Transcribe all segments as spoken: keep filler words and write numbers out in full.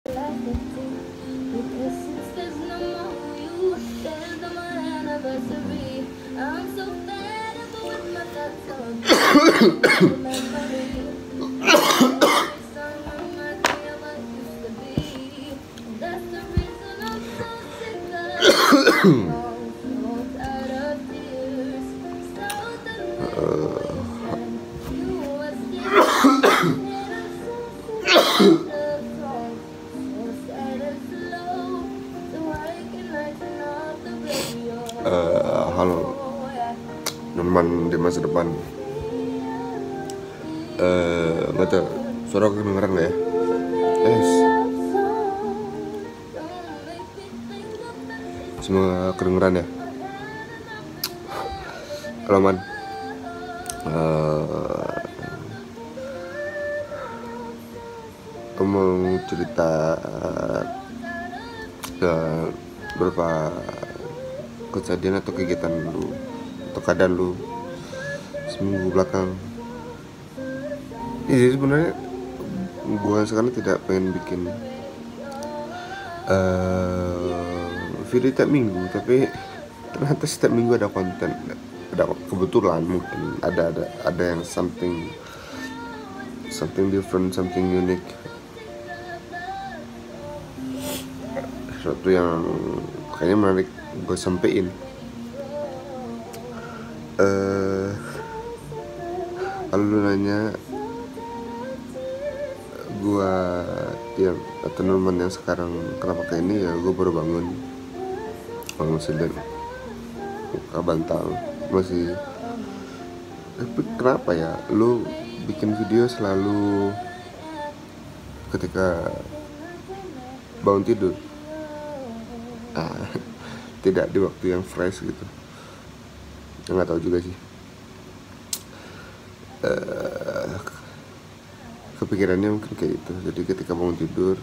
uh, hal teman di masa depan. Uh, nggak tahu suara aku kedengeran nggak ya? Yes. Semoga kedengeran ya. Halo man. Uh, aku mau cerita uh, beberapa kejadian atau kegiatan lu atau keadaan lu seminggu belakang. Jadi sebenarnya gue sekarang tidak pengen bikin uh, video tiap minggu, tapi ternyata setiap minggu ada konten. Ada kebetulan mungkin ada ada ada yang something something different, something unique, sesuatu yang kayaknya menarik gue sampein. Uh, kalau lu nanya gue ya atau teman yang sekarang kenapa kayak ini, ya gue baru bangun bangun sedang buka bantal masih. Tapi kenapa ya lu bikin video selalu ketika bangun tidur, ah, tidak di waktu yang fresh gitu? Nggak tahu juga sih. Uh, kepikirannya mungkin kayak itu. Jadi ketika bangun tidur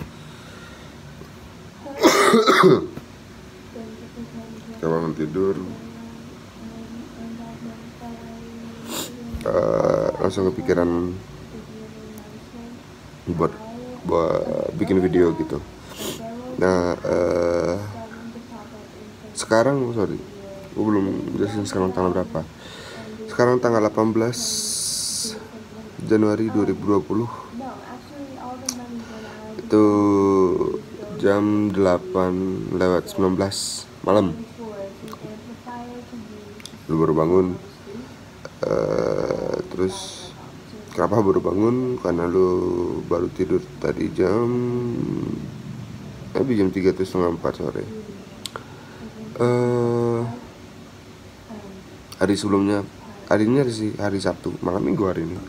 ketika bangun tidur uh, langsung kepikiran buat buat bikin video gitu. Nah uh, sekarang sorry gue belum jelasin sekarang tanggal berapa. Sekarang tanggal delapan belas Januari dua ribu dua puluh. Itu jam delapan lewat sembilan belas malam. Lu baru bangun. uh, Terus kenapa baru bangun? Karena lu baru tidur tadi jam Tapi jam tiga atau setengah empat sore. uh, Hari sebelumnya, hari ini hari, hari Sabtu, malam minggu hari ini.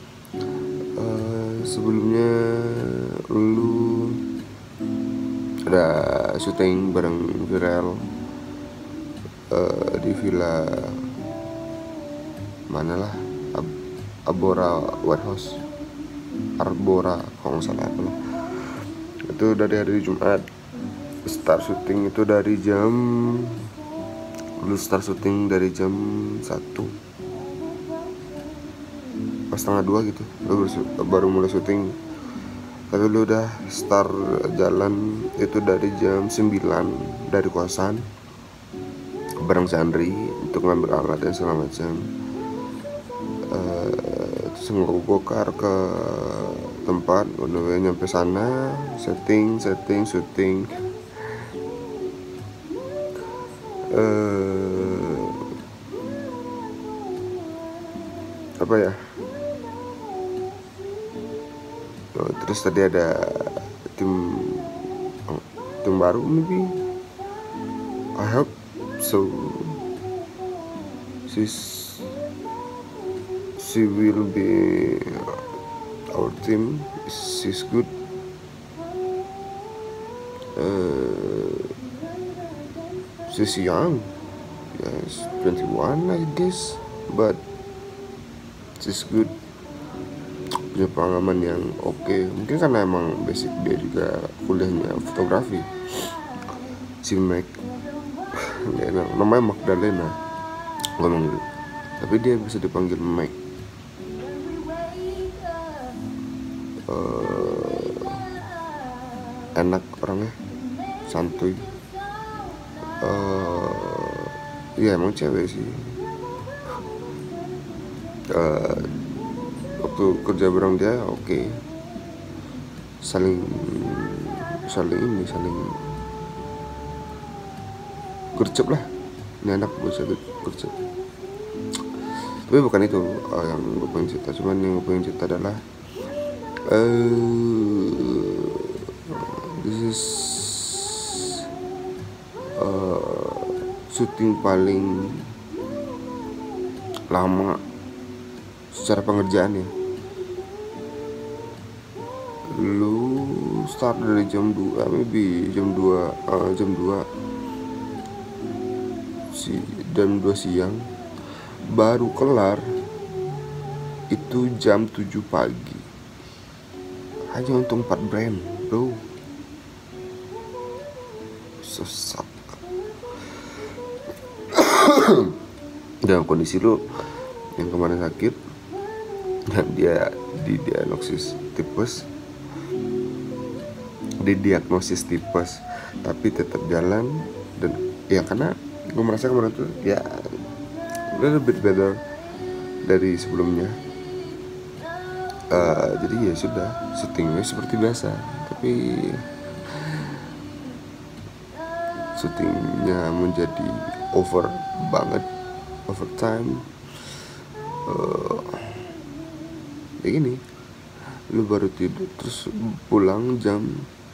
Uh, sebelumnya lu ada syuting bareng Viral uh, di villa mana lah, Ab- Arbora White House, Arbora kalau nggak salah apa lah. Itu dari hari Jumat. Start syuting itu dari jam lu start syuting dari jam satu pas setengah dua gitu, lu baru, baru mulai syuting. Tapi lu udah start jalan itu dari jam sembilan dari kosan bareng Sandri untuk ngambil alat dan segala macam. Uh, terus ngegokar ke tempat, udah nyampe sana setting setting syuting. Uh, apa ya? Oh, terus tadi ada tim oh, tim baru maybe. I hope so. She's she will be our team. She's good. Uh, she's young. Yes, twenty-one I guess, but she's good. Punya pengalaman yang oke. Okay. Mungkin karena emang basic dia juga kuliahnya fotografi. Si Mac, namanya Magdalena ngomong gitu, tapi dia bisa dipanggil Mac. Uh, enak orangnya, santuy. uh, ya emang cewek sih. uh, waktu kerja bareng dia oke, okay. saling saling ini saling gercep lah, ini anak bisa gercep. Tapi bukan itu uh, yang gue pengen cerita, cuman yang gue pengen cerita adalah uh, this is uh, syuting paling lama secara pengerjaan ya. Lu start dari jam dua, maybe jam dua, uh, jam dua si jam dua siang, baru kelar itu jam tujuh pagi. Hanya untuk empat brand, bro. Sesat. Dalam kondisi lu yang kemarin sakit dan dia didiagnosis tipes, didiagnosis tipes, tapi tetap jalan. Dan ya karena gue merasa kemarin tuh ya a little bit better dari sebelumnya. Uh, jadi ya sudah, syutingnya seperti biasa, tapi syutingnya menjadi over banget, overtime. Uh, ya gini, lu baru tidur terus pulang jam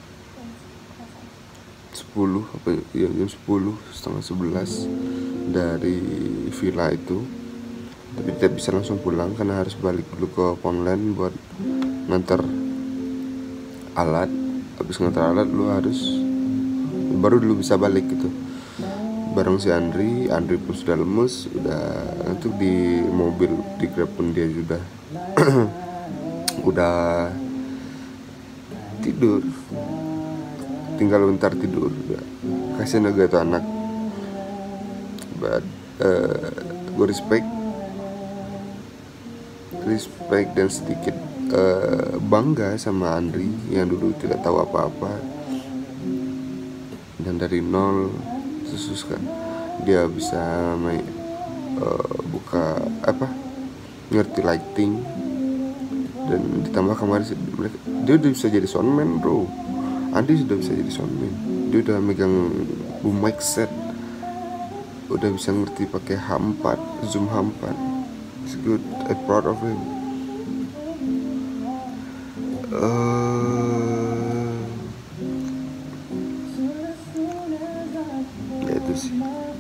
sepuluh apa ya, jam sepuluh setengah sebelas dari villa itu, tapi tidak bisa langsung pulang karena harus balik dulu ke Ponland buat nganter alat. Habis nganter alat lu harus baru dulu bisa balik gitu bareng si Andri. Andri pun sudah lemes, udah untuk di mobil di Grab pun dia sudah udah tidur, tinggal bentar tidur. Kasian juga tuh anak. But uh, gue respect respect dan sedikit uh, bangga sama Andri yang dulu tidak tahu apa-apa dan dari nol susus kan dia bisa main, uh, buka apa ngerti lighting, dan ditambah kemarin dia udah bisa jadi soundman, bro. Andi sudah bisa jadi soundman, dia udah megang boom mic set, udah bisa ngerti pakai H empat, zoom H empat. It's good, I'm proud of him. Uh, ya itu sih.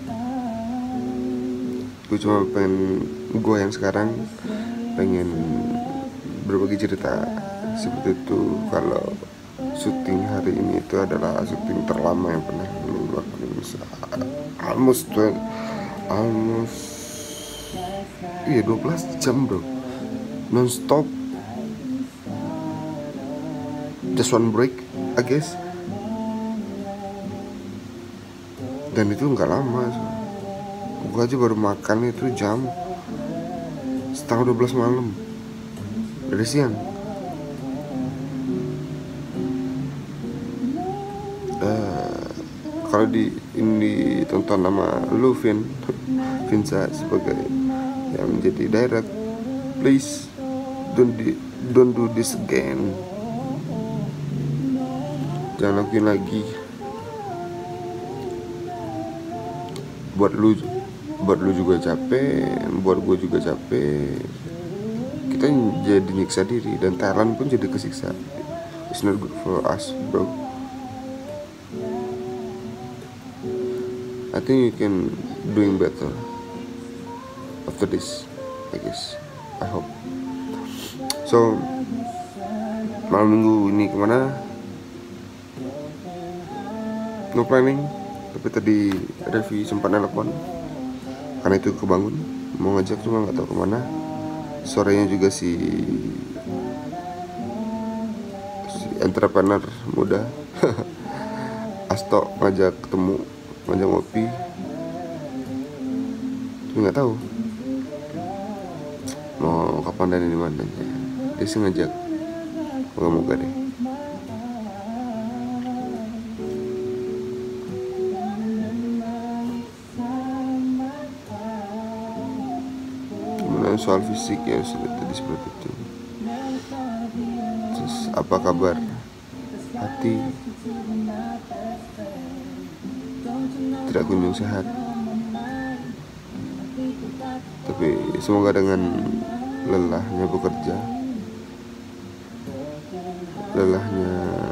Gue cuma pengen, gue yang sekarang pengen berbagi cerita seperti itu. Kalau syuting hari ini itu adalah syuting terlama yang pernah lu lakukan, almost almost iya dua belas jam, bro, non stop, just one break I guess. Dan itu nggak lama, gue aja baru makan itu jam setengah dua belas malam dari siang. Uh, kalau di ini tonton nama lu Vin Vinsa sebagai yang menjadi direct, please don't di, don't do this again. Jangan lakuin lagi. Buat lu buat lu juga capek, buat gue juga capek. Kita jadi nyiksa diri dan Thailand pun jadi kesiksa. It's not good for us, bro. I think you can doing better after this, I guess. I hope. So malam minggu ini kemana? No planning. Tapi tadi Revi sempat nelpon, karena itu kebangun mau ngajak, cuma nggak tahu kemana. Sorenya juga si si entrepreneur muda Asto ngajak ketemu, ngajak ngopi, tapi nggak tahu mau kapan dan di mana. Dia sih ngajak, moga-moga deh. soal fisik ya sudah tadi seperti itu. Terus apa kabar hati? Tidak kunjung sehat. Tapi semoga dengan lelahnya bekerja, lelahnya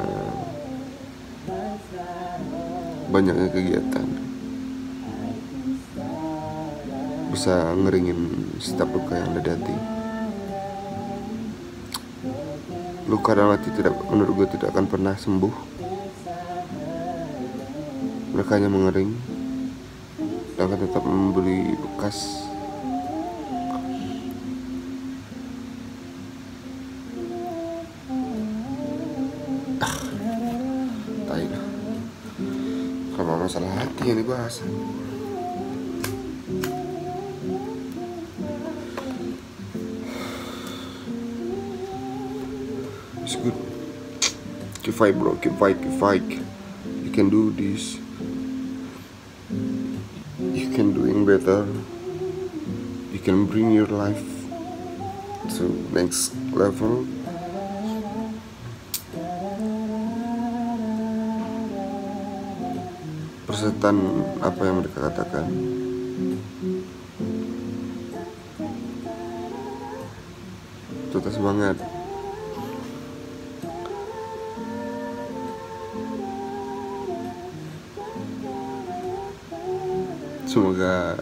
banyaknya kegiatan, bisa ngeringin setiap luka yang ada di hati. Luka dalam hati tidak, menurut gue tidak akan pernah sembuh. Mereka hanya mengering dan akan tetap memberi bekas. Ah, tai lah. Kalau masalah hati yang dibahas. It's good. Keep fight, bro. Keep fight. Keep fight. You can do this. You can doing better. You can bring your life to next level. Persetan apa yang mereka katakan. Tetap semangat. Semoga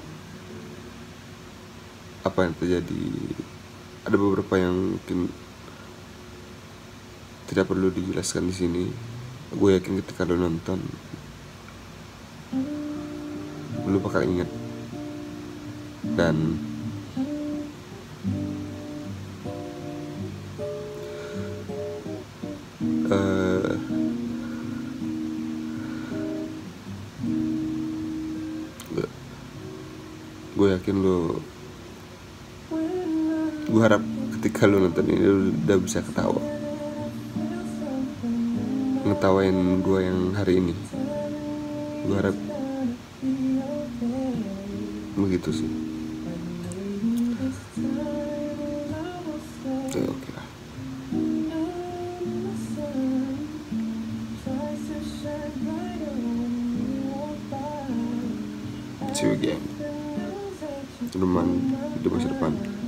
apa yang terjadi, ada beberapa yang mungkin tidak perlu dijelaskan di sini. Gue yakin ketika lo nonton, lo bakal ingat. Dan uh, gue yakin lo, gue harap ketika lo nonton ini lo udah bisa ketawa, ngetawain gue yang hari ini. Gue harap begitu sih. Ya oke lah. See you again. Teman di masa depan.